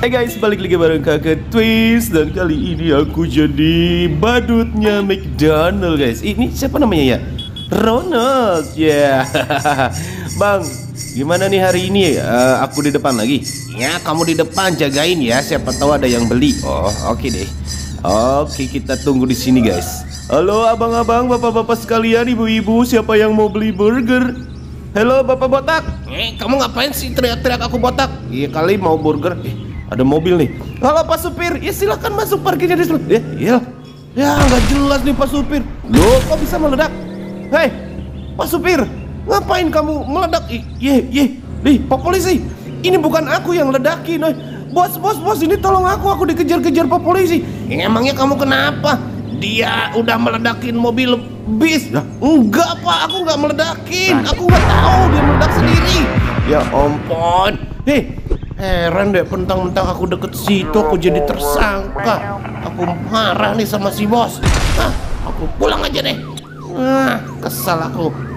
Hai guys, balik lagi bareng kakak Twist. Dan kali ini aku jadi badutnya McDonald guys. Ini siapa namanya ya? Ronald ya. Bang, gimana nih hari ini? Aku di depan lagi. Ya, kamu di depan jagain ya. Siapa tahu ada yang beli. Oh, oke deh. Oke, kita tunggu di sini guys. Halo abang-abang, bapak-bapak sekalian, ibu-ibu, siapa yang mau beli burger? Halo bapak botak. Kamu ngapain sih teriak-teriak aku botak? Iya kali mau burger. Ada mobil nih. Halo Pak Supir, ya silakan masuk, parkirnya di sana. Ya nggak jelas nih Pak Supir. Loh, kok bisa meledak? Hei, Pak Supir, ngapain kamu meledak? Pak polisi, ini bukan aku yang ledakin. Bos, ini tolong aku dikejar-kejar Pak polisi. Emangnya kamu kenapa? Dia udah meledakin mobil bis. Enggak Pak, aku nggak meledakin. Aku nggak tahu dia meledak sendiri. Ya ampun. Heran deh, pentang-mentang aku deket situ aku jadi tersangka. Aku marah nih sama si bos. Aku pulang aja deh. Kesal aku.